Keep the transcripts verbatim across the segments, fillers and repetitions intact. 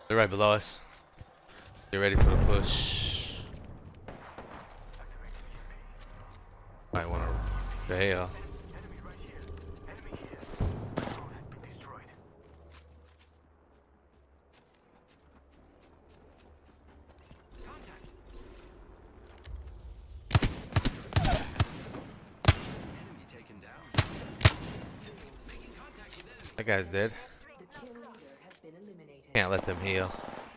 They're right below us. Get ready for the push. Might want to bail. That guy's dead. Can't let them heal.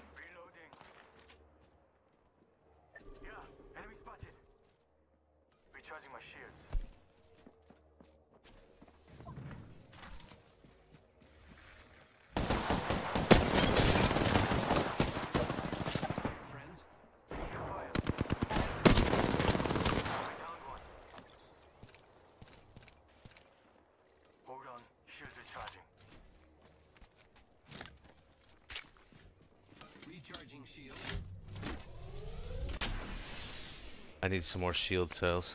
Shield. I need some more shield cells.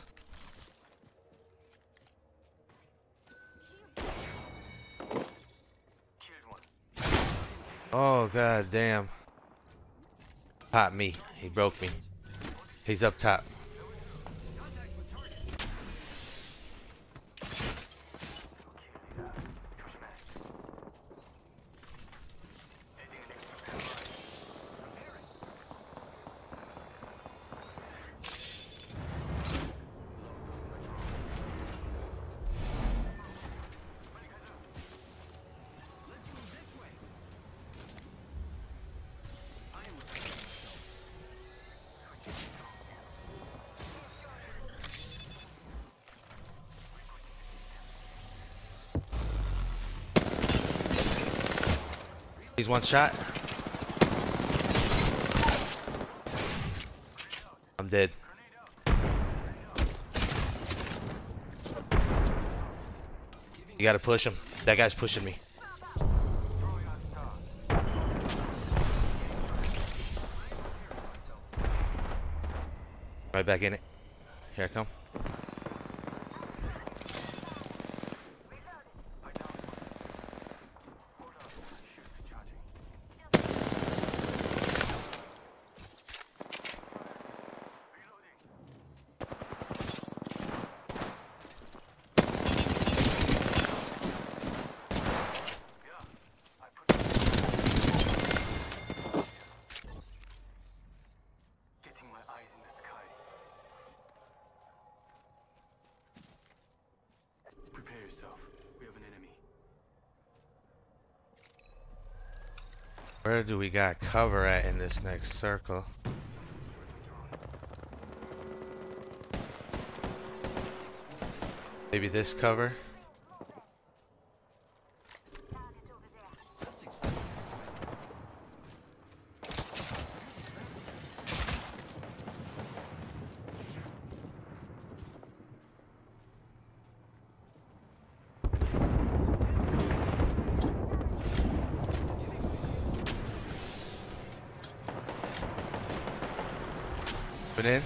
Oh god damn. Popped me. He broke me. He's up top. He's one shot. I'm dead. You gotta push him. That guy's pushing me. Right back in it. Here I come. We have an enemy. Where do we got cover at in this next circle? Maybe this cover? Put in.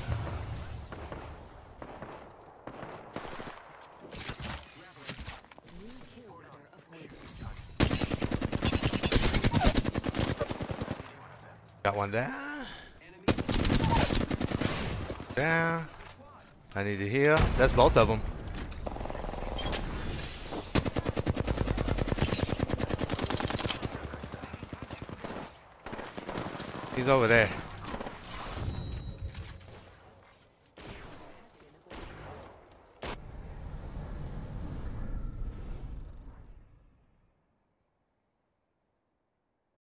Got one down. Down. I need to heal. That's both of them. He's over there.